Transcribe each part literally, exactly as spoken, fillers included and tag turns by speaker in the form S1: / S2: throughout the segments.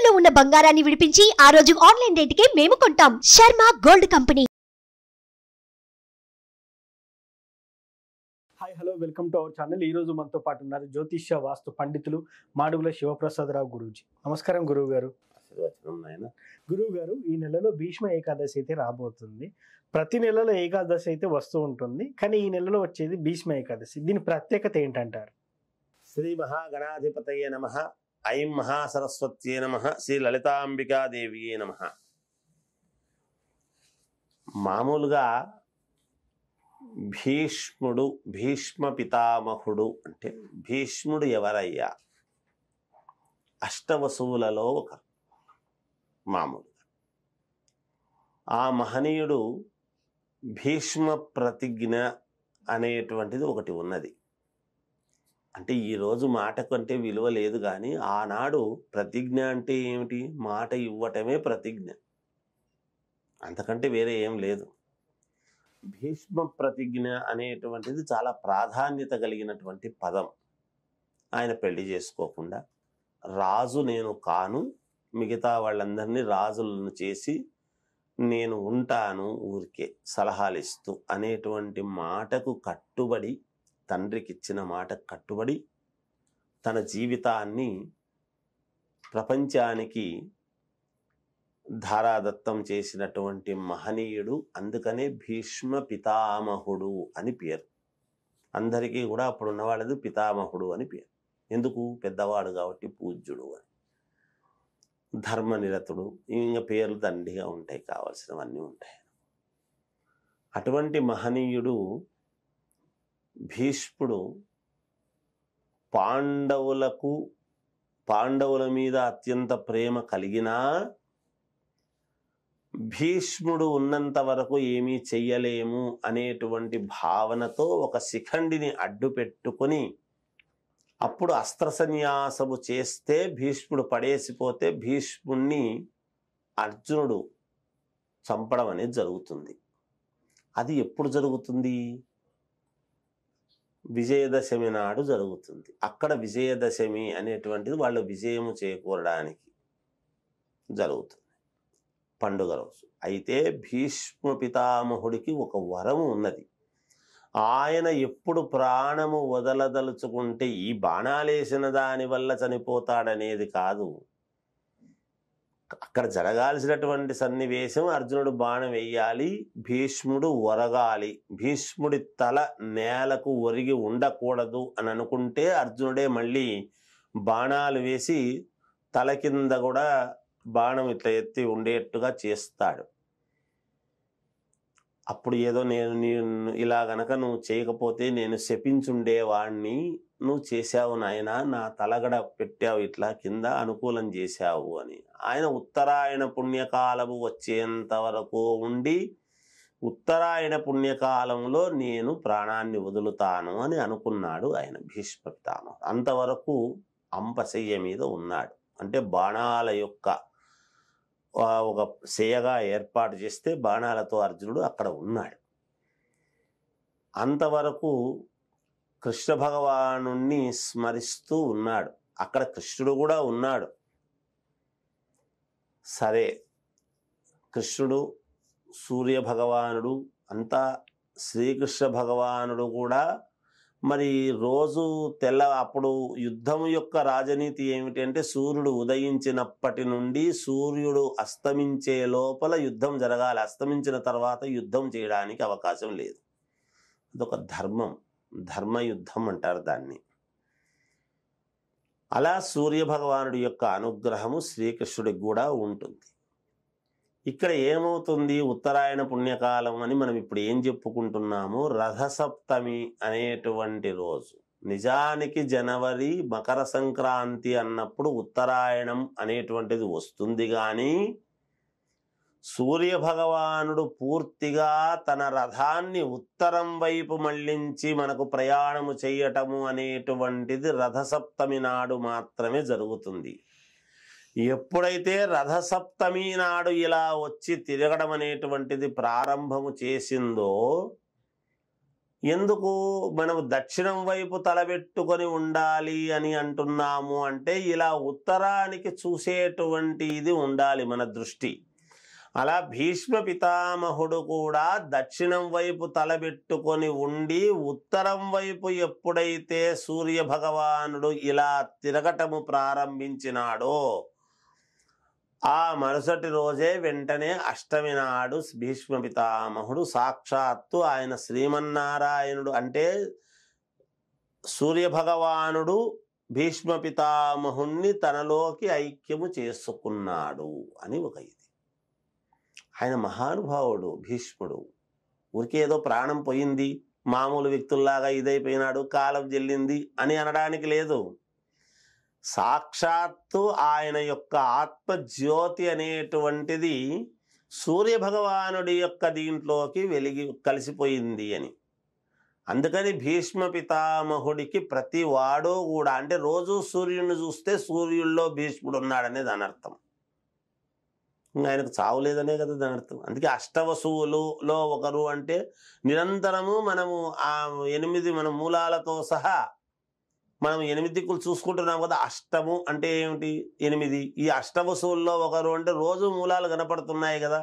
S1: తాకట్టులో ఉన్న బంగారాన్ని విడిపించి ఆ రోజు ఆన్లైన్ రేటుకే మేము కొంటాం. Sharma gold company.
S2: Hi hello welcome to our channel. ఈ రోజు మనతో పాటు ఉన్నారు జ్యోతిష్య వాస్తు పండితులు మాడుగుల శివప్రసాదరావు గురూజీ. నమస్కారం గురువు గారు. గురువు గారు, ఈ నెలలో భీష్మ ఏకాదశి అయితే రాబోతుంది. ప్రతి నెలలో ఏకాదశి అయితే వస్తూ ఉంటుంది, కానీ ఈ నెలలో వచ్చేది భీష్మ ఏకాదశి. దీని ప్రత్యేకత ఏంటంటారు?
S3: శ్రీ మహాగణాధిపతయే నమః. ఐం మహాసరస్వత్యే నమః. శ్రీ లలితాంబికాదేవియే నమః. మామూలుగా భీష్ముడు, భీష్మ పితామహుడు అంటే భీష్ముడు ఎవరయ్యా? అష్టవసువులలో ఒక మామూలుగా ఆ మహనీయుడు భీష్మ ప్రతిజ్ఞ అనేటువంటిది ఒకటి ఉన్నది. అంటే ఈరోజు మాట కంటే విలువ లేదు, కానీ ఆనాడు ప్రతిజ్ఞ అంటే ఏమిటి? మాట ఇవ్వటమే ప్రతిజ్ఞ, అంతకంటే వేరే ఏం లేదు. భీష్మ ప్రతిజ్ఞ అనేటువంటిది చాలా ప్రాధాన్యత కలిగినటువంటి పదం. ఆయన పెళ్లి చేసుకోకుండా రాజు నేను కాను, మిగతా వాళ్ళందరినీ రాజులను చేసి నేను ఉంటాను ఊరికే సలహాలు ఇస్తూ అనేటువంటి మాటకు కట్టుబడి, తండ్రికి ఇచ్చిన మాటకు కట్టుబడి తన జీవితాన్ని ప్రపంచానికి ధారాదత్తం చేసినటువంటి మహనీయుడు. అందుకనే భీష్మ పితామహుడు అని పేరు. అందరికీ కూడా అప్పుడు ఉన్నవాళ్ళది పితామహుడు అని పేరు. ఎందుకు? పెద్దవాడు కాబట్టి పూజ్యుడు అని, ధర్మనిరతుడు, ఇంకా పేర్లు దండిగా ఉంటాయి, కావాల్సినవన్నీ ఉంటాయి. అటువంటి మహనీయుడు భీష్ముడు పాండవులకు పాండవుల మీద అత్యంత ప్రేమ కలిగినా భీష్ముడు ఉన్నంత వరకు ఏమీ చెయ్యలేము అనేటువంటి భావనతో ఒక శిఖండిని అడ్డు పెట్టుకొని అప్పుడు అస్త్ర సన్యాసము చేస్తే భీష్ముడు పడేసిపోతే భీష్ముణ్ణి అర్జునుడు చంపడం అనేది జరుగుతుంది. అది ఎప్పుడు జరుగుతుంది? విజయదశమి నాడు జరుగుతుంది. అక్కడ విజయదశమి అనేటువంటిది వాళ్ళు విజయము చేకూరడానికి జరుగుతుంది, పండుగ రోజు. అయితే భీష్మ పితామహుడికి ఒక వరము ఉన్నది. ఆయన ఎప్పుడు ప్రాణము వదలదలుచుకుంటే ఈ బాణాలేసిన దాని వల్ల చనిపోతాడనేది కాదు. అక్కడ జరగాల్సినటువంటి సన్నివేశం, అర్జునుడు బాణం వేయాలి, భీష్ముడు ఒరగాలి. భీష్ముడి తల నేలకు ఒరిగి ఉండకూడదు అని అనుకుంటే అర్జునుడే మళ్ళీ బాణాలు వేసి తల కింద కూడా బాణం ఇట్లా ఎత్తి ఉండేట్టుగా చేస్తాడు. అప్పుడు ఏదో నేను నేను ఇలా గనక నువ్వు చేయకపోతే నేను శపించుండేవాణ్ణి, నువ్వు చేశావు నాయన, నా తలగడ పెట్టావు ఇట్లా కింద, అనుకూలం చేశావు అని. ఆయన ఉత్తరాయణ పుణ్యకాలము వచ్చేంత వరకు ఉండి ఉత్తరాయణ పుణ్యకాలంలో నేను ప్రాణాన్ని వదులుతాను అని అనుకున్నాడు ఆయన భీష్మ పితామహుడు. అంతవరకు అంపశయ్య మీద ఉన్నాడు. అంటే బాణాల యొక్క ఒక సేయగా ఏర్పాటు చేస్తే బాణాలతో అర్జునుడు అక్కడ ఉన్నాడు. అంతవరకు కృష్ణ భగవానుణ్ణి స్మరిస్తూ ఉన్నాడు. అక్కడ కృష్ణుడు కూడా ఉన్నాడు. సరే, కృష్ణుడు, సూర్య భగవానుడు అంతా, శ్రీకృష్ణ భగవానుడు కూడా మరి రోజు తెల్ల అప్పుడు యుద్ధం యొక్క రాజనీతి ఏమిటి అంటే సూర్యుడు ఉదయించినప్పటి నుండి సూర్యుడు అస్తమించే లోపల యుద్ధం జరగాలి. అస్తమించిన తర్వాత యుద్ధం చేయడానికి అవకాశం లేదు. అదొక ధర్మం, ధర్మయుద్ధం అంటారు దాన్ని. అలా సూర్య భగవానుడి యొక్క అనుగ్రహము శ్రీకృష్ణుడికి కూడా ఉంటుంది. ఇక్కడ ఏమవుతుంది? ఉత్తరాయణ పుణ్యకాలం అని మనం ఇప్పుడు ఏం చెప్పుకుంటున్నాము, రథసప్తమి అనేటువంటి రోజు. నిజానికి జనవరి మకర సంక్రాంతి అన్నప్పుడు ఉత్తరాయణం అనేటువంటిది వస్తుంది, కానీ సూర్య భగవానుడు పూర్తిగా తన రథాన్ని ఉత్తరం వైపు మళ్లించి మనకు ప్రయాణము చేయటము అనేటువంటిది రథసప్తమి నాడు మాత్రమే జరుగుతుంది. ఎప్పుడైతే రథసప్తమి నాడు ఇలా వచ్చి తిరగడం అనేటువంటిది ప్రారంభము చేసిందో ఎందుకు మనం దక్షిణం వైపు తలబెట్టుకొని ఉండాలి అని అంటున్నాము అంటే ఇలా ఉత్తరానికి చూసేటువంటి ఇది ఉండాలి మన దృష్టి. అలా భీష్మ పితామహుడు కూడా దక్షిణం వైపు తలబెట్టుకొని ఉండి ఉత్తరం వైపు ఎప్పుడైతే సూర్య భగవానుడు ఇలా తిరగటము ప్రారంభించినాడో ఆ మరుసటి రోజే వెంటనే అష్టమి నాడు భీష్మ పితామహుడు సాక్షాత్తు ఆయన శ్రీమన్నారాయణుడు అంటే సూర్య భగవానుడు భీష్మ పితామహుణ్ణి తనలోకి ఐక్యము చేసుకున్నాడు అని ఒక ఇది. ఆయన మహానుభావుడు భీష్ముడు. ఊరికే ఏదో ప్రాణం పోయింది మామూలు వ్యక్తుల్లాగా ఇదైపోయినాడు కాలం చెల్లింది అని అనడానికి లేదు. సాక్షాత్తు ఆయన యొక్క ఆత్మజ్యోతి అనేటువంటిది సూర్య భగవానుడి యొక్క దీంట్లోకి వెలిగి కలిసిపోయింది అని. అందుకని భీష్మ పితామహుడికి ప్రతి వాడు కూడా అంటే రోజు సూర్యుడిని చూస్తే సూర్యుల్లో భీష్ముడు ఉన్నాడనేది అనర్థం. ఇంకా ఆయనకు చావు లేదనే కదా దాని అర్థం. అందుకే అష్టవసువులలో ఒకరు అంటే నిరంతరము మనము ఆ ఎనిమిది మన మూలాలతో సహా మనం ఎనిమిది దిక్కులు చూసుకుంటున్నాం కదా. అష్టము అంటే ఏమిటి? ఎనిమిది. ఈ అష్టవసువుల్లో ఒకరు అంటే రోజు మూలాలు కనపడుతున్నాయి కదా,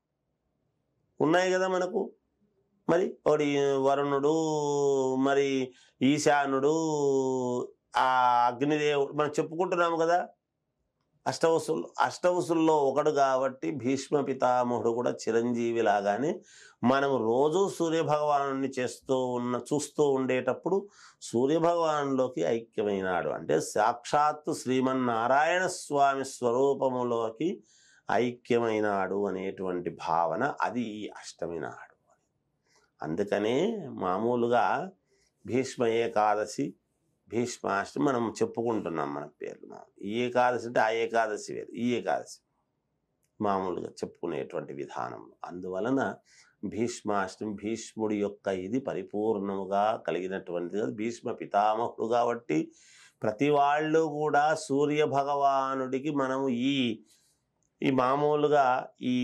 S3: ఉన్నాయి కదా మనకు. మరి ఒకటి వరుణుడు, మరి ఈశానుడు, ఆ అగ్నిదేవుడు మనం చెప్పుకుంటున్నాము కదా. అష్టవసులు అష్టవసుల్లో ఒకడు కాబట్టి భీష్మ పితామహుడు కూడా చిరంజీవి లాగానే మనం రోజు సూర్యభగవాను చేస్తూ ఉన్న చూస్తూ ఉండేటప్పుడు సూర్యభగవానులోకి ఐక్యమైనాడు. అంటే సాక్షాత్తు శ్రీమన్నారాయణ స్వామి స్వరూపములోకి ఐక్యమైనాడు అనేటువంటి భావన అది ఈ అష్టమి నాడు. అందుకనే మామూలుగా భీష్మ ఏకాదశి భీష్మాష్టమి మనం చెప్పుకుంటున్నాం మన పేర్లు. ఈ ఏకాదశి అంటే ఆ ఏకాదశి వేరు, ఈ ఏకాదశి మామూలుగా చెప్పుకునేటువంటి విధానం. అందువలన భీష్మాష్టమి భీష్ముడి యొక్క ఇది పరిపూర్ణముగా కలిగినటువంటిది. భీష్మ పితామహుడు కాబట్టి ప్రతి వాళ్ళు కూడా సూర్య భగవానుడికి మనము ఈ ఈ మామూలుగా ఈ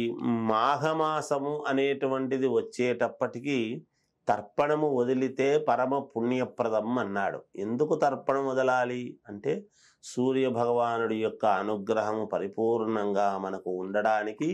S3: మాఘమాసము అనేటువంటిది వచ్చేటప్పటికీ తర్పణము వదిలితే పరమ పుణ్యప్రదం అన్నాడు. ఎందుకు తర్పణం వదలాలి అంటే సూర్య భగవానుడి యొక్క అనుగ్రహము పరిపూర్ణంగా మనకు ఉండడానికి,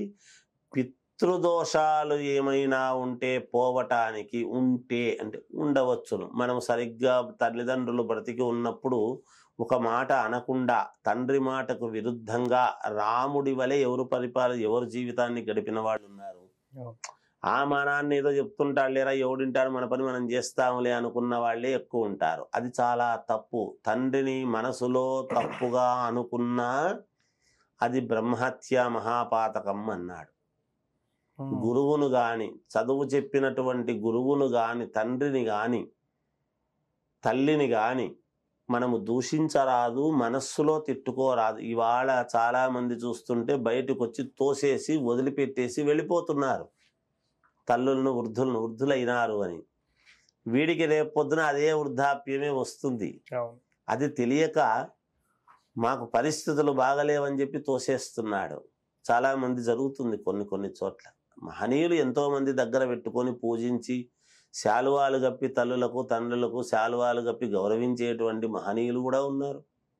S3: పితృదోషాలు ఏమైనా ఉంటే పోవటానికి, ఉంటే అంటే ఉండవచ్చును. మనం సరిగ్గా తల్లిదండ్రులు బ్రతికి ఉన్నప్పుడు ఒక మాట అనకుండా తండ్రి మాటకు విరుద్ధంగా రాముడి వలె ఎవరు పరిపాలన ఎవరు జీవితాన్ని గడిపిన వాళ్ళు ఉన్నారు. ఆ మానాన్ని ఏదో చెప్తుంటాడు లేరా ఎవడింటాడు మన పని మనం చేస్తాములే అనుకున్న వాళ్ళే ఎక్కువ ఉంటారు. అది చాలా తప్పు. తండ్రిని మనసులో తప్పుగా అనుకున్నా అది బ్రహ్మహత్య మహాపాతకం అన్నాడు. గురువును గాని చదువు చెప్పినటువంటి గురువును గాని తండ్రిని గాని తల్లిని గాని మనము దూషించరాదు, మనస్సులో తిట్టుకోరాదు. ఇవాళ చాలా మంది చూస్తుంటే బయటకు వచ్చి తోసేసి వదిలిపెట్టేసి వెళ్ళిపోతున్నారు. తల్లులను వృద్ధులను వృద్ధులైనారు అని. వీడికి రేపు పొద్దున అదే వృద్ధాప్యమే వస్తుంది. అది తెలియక మాకు పరిస్థితులు బాగలేవని చెప్పి తోసేస్తున్నాడు. చాలామంది జరుగుతుంది కొన్ని కొన్ని చోట్ల. మహనీయులు ఎంతోమంది దగ్గర పెట్టుకొని పూజించి శాలువాలు గప్పి తల్లులకు తండ్రులకు శాలువాలు గప్పి గౌరవించేటువంటి మహనీయులు కూడా ఉన్నారు.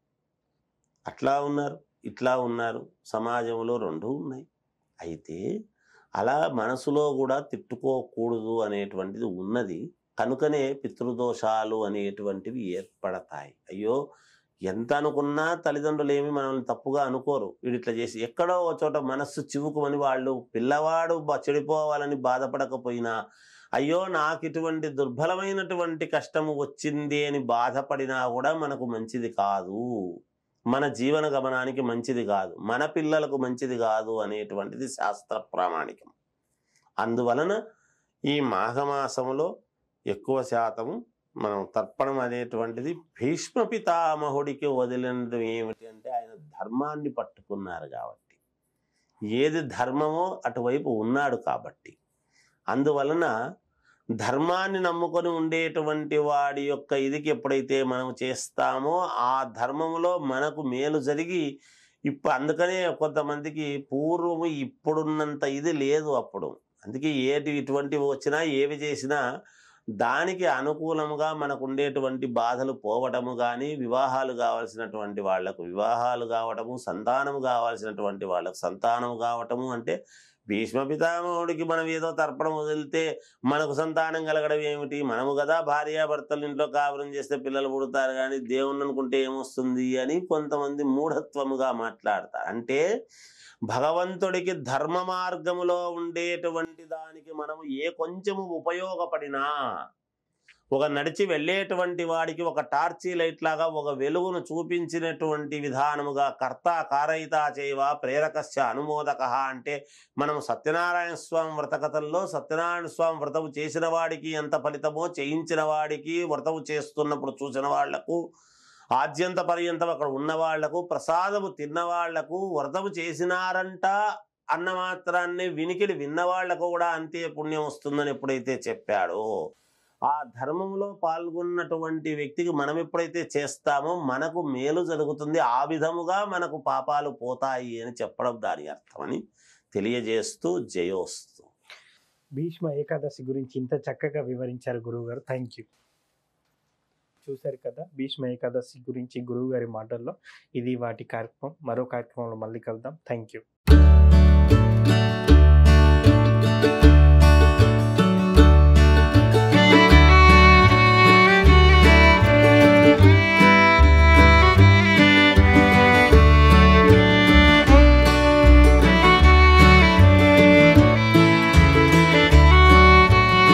S3: అట్లా ఉన్నారు, ఇట్లా ఉన్నారు. సమాజంలో రెండూ ఉన్నాయి. అయితే అలా మనసులో కూడా తిట్టుకోకూడదు అనేటువంటిది ఉన్నది. కనుకనే పితృదోషాలు అనేటువంటివి ఏర్పడతాయి. అయ్యో ఎంత అనుకున్నా తల్లిదండ్రులు ఏమి మనల్ని తప్పుగా అనుకోరు. వీడు ఇట్లా చేసి ఎక్కడో ఒక చోట మనస్సు చివుకుమని వాళ్ళు పిల్లవాడు చెడిపోవాలని బాధపడకపోయినా అయ్యో నాకు ఇటువంటి దుర్బలమైనటువంటి కష్టము వచ్చింది అని బాధపడినా కూడా మనకు మంచిది కాదు, మన జీవన గమనానికి మంచిది కాదు, మన పిల్లలకు మంచిది కాదు అనేటువంటిది శాస్త్ర ప్రామాణికం. అందువలన ఈ మాఘమాసములో ఎక్కువ శాతము మనం తర్పణం అనేటువంటిది భీష్మ పితామహుడికి వదిలినది ఏమిటి అంటే ఆయన ధర్మాన్ని పట్టుకున్నారు కాబట్టి, ఏది ధర్మమో అటువైపు ఉన్నాడు కాబట్టి. అందువలన ధర్మాన్ని నమ్ముకొని ఉండేటువంటి వాడి యొక్క ఇదికి ఎప్పుడైతే మనం చేస్తామో ఆ ధర్మంలో మనకు మేలు జరిగి ఇప్పుడు అందుకనే కొంతమందికి పూర్వము ఇప్పుడున్నంత ఇది లేదు అప్పుడు. అందుకే ఏటి ఇటువంటివి వచ్చినా ఏవి చేసినా దానికి అనుకూలముగా మనకు ఉండేటువంటి బాధలు పోవటము కానీ, వివాహాలు కావాల్సినటువంటి వాళ్లకు వివాహాలు కావటము, సంతానము కావాల్సినటువంటి వాళ్ళకు సంతానము కావటము. అంటే భీష్మ పితామహుడికి మనం ఏదో తర్పణం వదిలితే మనకు సంతానం కలగడం ఏమిటి? మనము కదా భార్యాభర్తలు ఇంట్లో కాపురం చేస్తే పిల్లలు పుడతారు, కానీ దేవుణ్ణి అనుకుంటే ఏమొస్తుంది అని కొంతమంది మూఢత్వముగా మాట్లాడతారు. అంటే భగవంతుడికి ధర్మ మార్గములో ఉండేటువంటి దానికి మనము ఏ కొంచెము ఉపయోగపడినా, ఒక నడిచి వెళ్ళేటువంటి వాడికి ఒక టార్చీ లైట్ లాగా ఒక వెలుగును చూపించినటువంటి విధానముగా కర్త కారయిత చేయవ ప్రేరకస్య అనుమోదక. అంటే మనం సత్యనారాయణ స్వామి వ్రతకథల్లో సత్యనారాయణ స్వామి వ్రతము చేసిన వాడికి ఎంత ఫలితమో, చేయించిన వాడికి వ్రతము చేస్తున్నప్పుడు చూసిన వాళ్లకు, ఆద్యంత పర్యంతం అక్కడ ఉన్న వాళ్లకు, ప్రసాదము తిన్నవాళ్లకు, వ్రతము చేసినారంట అన్న మాత్రాన్ని వినికిడి విన్నవాళ్లకు కూడా అంతే పుణ్యం వస్తుందని ఎప్పుడైతే చెప్పాడో, ఆ ధర్మంలో పాల్గొన్నటువంటి వ్యక్తికి మనం ఎప్పుడైతే చేస్తామో మనకు మేలు జరుగుతుంది, ఆ విధముగా మనకు పాపాలు పోతాయి అని చెప్పడం దాని అర్థమని తెలియజేస్తూ జయోస్తు.
S2: భీష్మ ఏకాదశి గురించి ఇంత చక్కగా వివరించారు గురువు గారు. Thank you. చూశారు కదా భీష్మ ఏకాదశి గురించి గురువు గారి మాటల్లో. ఇది వాటి కార్యక్రమం. మరో కార్యక్రమంలో మళ్ళీ కలుద్దాం. Thank you.